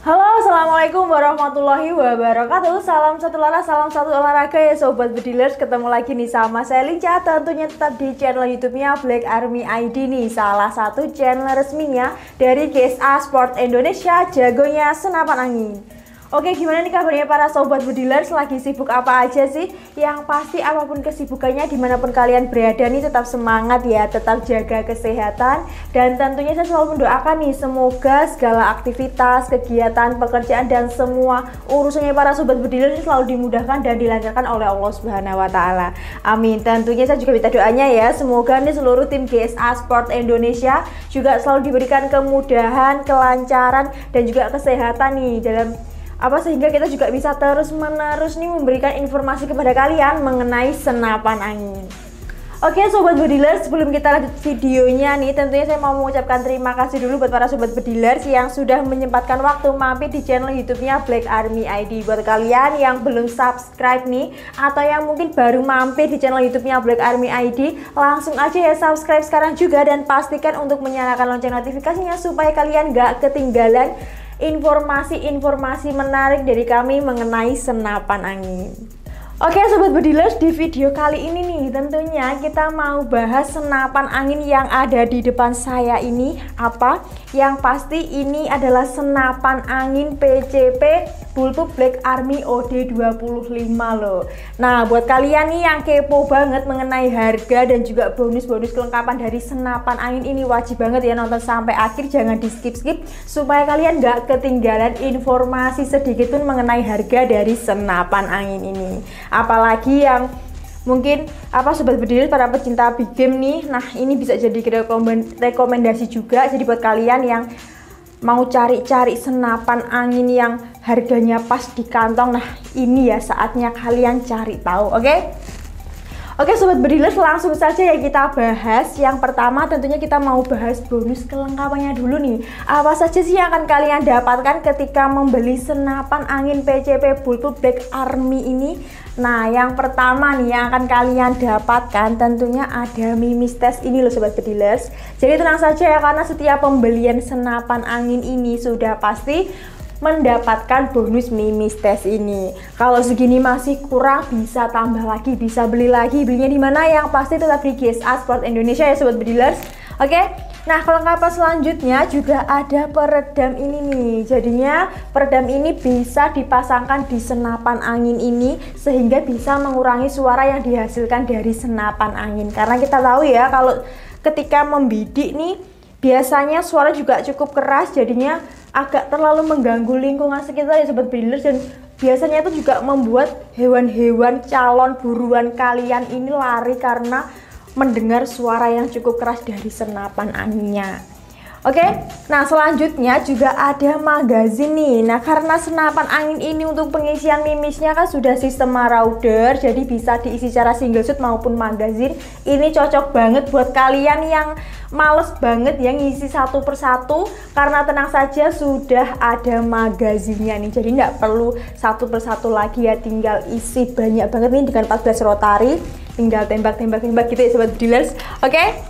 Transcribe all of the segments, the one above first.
Halo, assalamualaikum warahmatullahi wabarakatuh. Salam satu laras, salam satu olahraga ya sobat bedilers. Ketemu lagi nih sama saya Linca, tentunya tetap di channel YouTube-nya Black Army ID nih, salah satu channel resminya dari GSA Sport Indonesia, jagonya senapan angin. Oke, gimana nih kabarnya para sobat bedilers? Lagi sibuk apa aja sih? Yang pasti apapun kesibukannya, dimanapun kalian berada nih, tetap semangat ya, tetap jaga kesehatan. Dan tentunya saya selalu mendoakan nih, semoga segala aktivitas, kegiatan, pekerjaan, dan semua urusannya para sobat bedilers selalu dimudahkan dan dilancarkan oleh Allah Subhanahu wa Ta'ala. Amin. Tentunya saya juga minta doanya ya, semoga nih seluruh tim GSA Sport Indonesia juga selalu diberikan kemudahan, kelancaran, dan juga kesehatan nih dalam sehingga kita juga bisa terus-menerus nih memberikan informasi kepada kalian mengenai senapan angin. Oke sobat bedilers, sebelum kita lanjut videonya nih, tentunya saya mau mengucapkan terima kasih dulu buat para sobat bedilers yang sudah menyempatkan waktu mampir di channel YouTube-nya Black Army ID. Buat kalian yang belum subscribe nih, atau yang mungkin baru mampir di channel YouTube-nya Black Army ID, langsung aja ya subscribe sekarang juga, dan pastikan untuk menyalakan lonceng notifikasinya supaya kalian gak ketinggalan informasi-informasi menarik dari kami mengenai senapan angin. Oke sobat bedilers, di video kali ini nih tentunya kita mau bahas senapan angin yang ada di depan saya ini apa. Yang pasti ini adalah senapan angin PCP Bulletproof Black Army OD25 loh. Nah buat kalian nih yang kepo banget mengenai harga dan juga bonus-bonus kelengkapan dari senapan angin ini, wajib banget ya nonton sampai akhir, jangan di skip-skip supaya kalian gak ketinggalan informasi sedikit pun mengenai harga dari senapan angin ini. Apalagi yang mungkin sobat bedilers, para pecinta big game nih, nah ini bisa jadi rekomendasi juga. Jadi buat kalian yang mau cari-cari senapan angin yang harganya pas di kantong, nah ini ya saatnya kalian cari tahu. Oke sobat bedilers, langsung saja ya kita bahas. Yang pertama tentunya kita mau bahas bonus kelengkapannya dulu nih. Apa saja sih yang akan kalian dapatkan ketika membeli senapan angin PCP Bulletproof Black Army ini? Nah yang pertama nih yang akan kalian dapatkan tentunya ada mimis test ini loh sobat bedilers. Jadi tenang saja ya, karena setiap pembelian senapan angin ini sudah pasti mendapatkan bonus mimis tes ini. Kalau segini masih kurang, bisa tambah lagi, bisa beli lagi. Belinya di mana? Yang pasti tetap di GSA Sport Indonesia ya sobat bedilers. Oke. Nah, kelengkapan selanjutnya juga ada peredam ini nih. Jadinya peredam ini bisa dipasangkan di senapan angin ini sehingga bisa mengurangi suara yang dihasilkan dari senapan angin. Karena kita tahu ya kalau ketika membidik nih biasanya suara juga cukup keras, jadinya agak terlalu mengganggu lingkungan sekitar ya sobat bedilers, dan biasanya itu juga membuat hewan-hewan calon buruan kalian ini lari karena mendengar suara yang cukup keras dari senapan anginnya. Oke, nah selanjutnya juga ada magazin nih. Nah karena senapan angin ini untuk pengisian mimisnya kan sudah sistem marauder, jadi bisa diisi secara single shot maupun magazin. Ini cocok banget buat kalian yang males banget yang ngisi satu persatu, karena tenang saja sudah ada magazinnya nih. Jadi nggak perlu satu persatu lagi ya, tinggal isi banyak banget nih dengan 14 rotary, tinggal tembak-tembak gitu ya sobat dealers. Oke.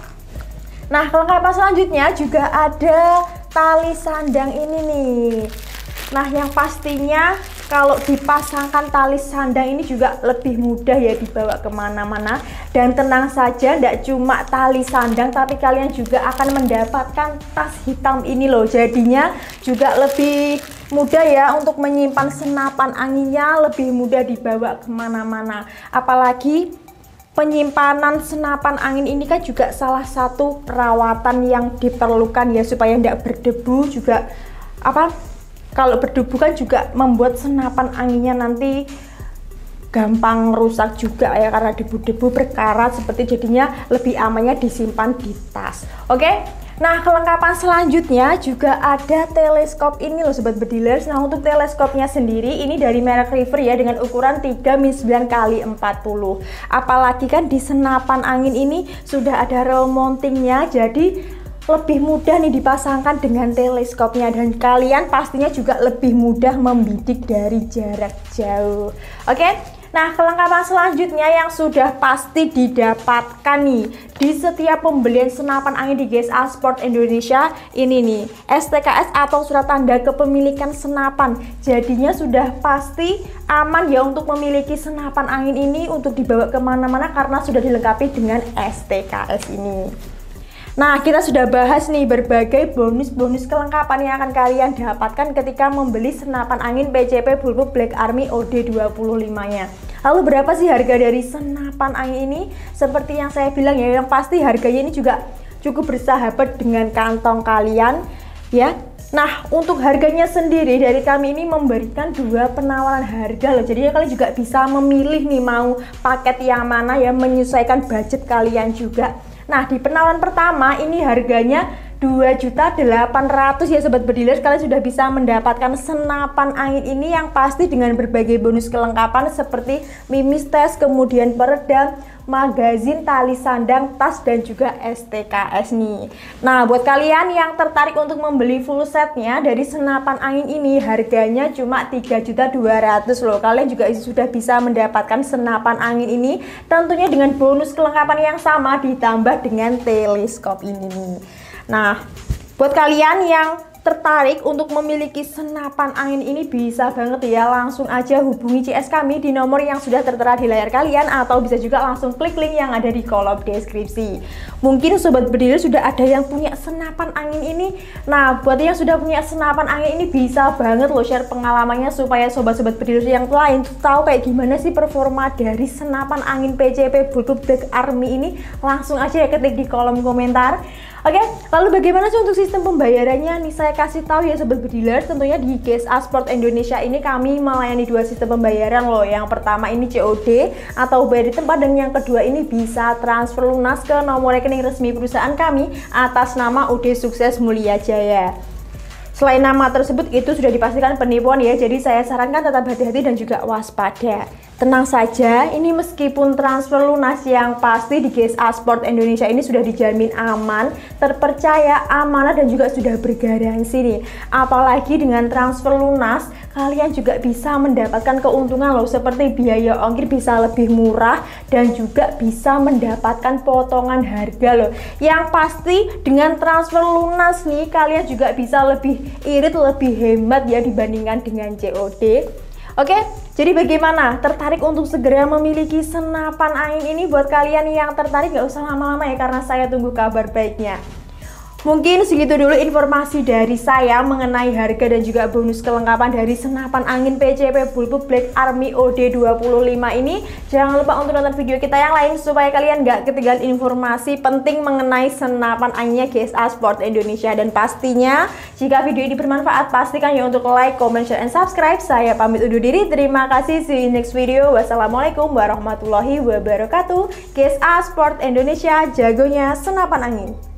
Nah kelengkapan selanjutnya juga ada tali sandang ini nih. Nah yang pastinya kalau dipasangkan tali sandang ini juga lebih mudah ya dibawa kemana-mana. Dan tenang saja, tidak cuma tali sandang tapi kalian juga akan mendapatkan tas hitam ini loh. Jadinya juga lebih mudah ya untuk menyimpan senapan anginnya, lebih mudah dibawa kemana-mana. Apalagi penyimpanan senapan angin ini kan juga salah satu perawatan yang diperlukan ya, supaya tidak berdebu juga. Kalau berdebu kan juga membuat senapan anginnya nanti gampang rusak juga ya, karena debu-debu berkarat seperti, jadinya lebih amannya disimpan di tas. Oke. Nah kelengkapan selanjutnya juga ada teleskop ini loh sobat bedilers. Nah untuk teleskopnya sendiri ini dari merek River ya, dengan ukuran 3x9x40. Apalagi kan di senapan angin ini sudah ada rel mountingnya, jadi lebih mudah nih dipasangkan dengan teleskopnya, dan kalian pastinya juga lebih mudah membidik dari jarak jauh. Oke. Nah, kelengkapan selanjutnya yang sudah pasti didapatkan nih di setiap pembelian senapan angin di GSA Sport Indonesia ini nih, STKS atau surat tanda kepemilikan senapan. Jadinya sudah pasti aman ya untuk memiliki senapan angin ini untuk dibawa kemana-mana karena sudah dilengkapi dengan STKS ini. Nah, kita sudah bahas nih berbagai bonus-bonus kelengkapan yang akan kalian dapatkan ketika membeli senapan angin PCP Bulbul Black Army OD25-nya. Lalu berapa sih harga dari senapan angin ini? Seperti yang saya bilang ya, yang pasti harganya ini juga cukup bersahabat dengan kantong kalian ya. Nah, untuk harganya sendiri dari kami ini memberikan 2 penawaran harga loh. Jadi kalian juga bisa memilih nih mau paket yang mana ya, menyesuaikan budget kalian juga. Nah, di penawaran pertama ini harganya 2.800.000 ya sobat bediler. Kalian sudah bisa mendapatkan senapan angin ini yang pasti dengan berbagai bonus kelengkapan seperti mimis tes, kemudian peredam, magazin, tali sandang, tas, dan juga STKS nih. Nah, buat kalian yang tertarik untuk membeli full setnya dari senapan angin ini, harganya cuma 3.200.000 loh. Kalian juga sudah bisa mendapatkan senapan angin ini tentunya dengan bonus kelengkapan yang sama ditambah dengan teleskop ini nih. Nah, buat kalian yang tertarik untuk memiliki senapan angin ini bisa banget ya, langsung aja hubungi CS kami di nomor yang sudah tertera di layar kalian, atau bisa juga langsung klik link yang ada di kolom deskripsi. Mungkin sobat bediler sudah ada yang punya senapan angin ini. Nah, buat yang sudah punya senapan angin ini bisa banget loh share pengalamannya supaya sobat-sobat bediler yang lain tahu kayak gimana sih performa dari senapan angin PCP Bulbul Black Army ini. Langsung aja ya ketik di kolom komentar. Oke, lalu bagaimana sih untuk sistem pembayarannya? Nih saya kasih tahu ya sobat bediler, tentunya di GSA Sport Indonesia ini kami melayani 2 sistem pembayaran loh. Yang pertama ini COD atau bayar di tempat, dan yang kedua ini bisa transfer lunas ke nomor rekening resmi perusahaan kami atas nama UD Sukses Mulia Jaya. Selain nama tersebut itu sudah dipastikan penipuan ya, jadi saya sarankan tetap hati-hati dan juga waspada. Tenang saja, ini meskipun transfer lunas yang pasti di GSA Sport Indonesia ini sudah dijamin aman, terpercaya, amanah, dan juga sudah bergaransi nih. Apalagi dengan transfer lunas, kalian juga bisa mendapatkan keuntungan loh, seperti biaya ongkir bisa lebih murah dan juga bisa mendapatkan potongan harga loh. Yang pasti dengan transfer lunas nih, kalian juga bisa lebih irit, lebih hemat ya dibandingkan dengan COD. Oke, jadi bagaimana? Tertarik untuk segera memiliki senapan angin ini? Buat kalian yang tertarik gak usah lama-lama ya, karena saya tunggu kabar baiknya. Mungkin segitu dulu informasi dari saya mengenai harga dan juga bonus kelengkapan dari senapan angin PCP Bulbul Black Army OD25 ini. Jangan lupa untuk nonton video kita yang lain supaya kalian gak ketinggalan informasi penting mengenai senapan anginnya GSA Sport Indonesia. Dan pastinya jika video ini bermanfaat, pastikan ya untuk like, comment, share, and subscribe. Saya pamit undur diri, terima kasih, see you in next video. Wassalamualaikum warahmatullahi wabarakatuh. GSA Sport Indonesia, jagonya senapan angin.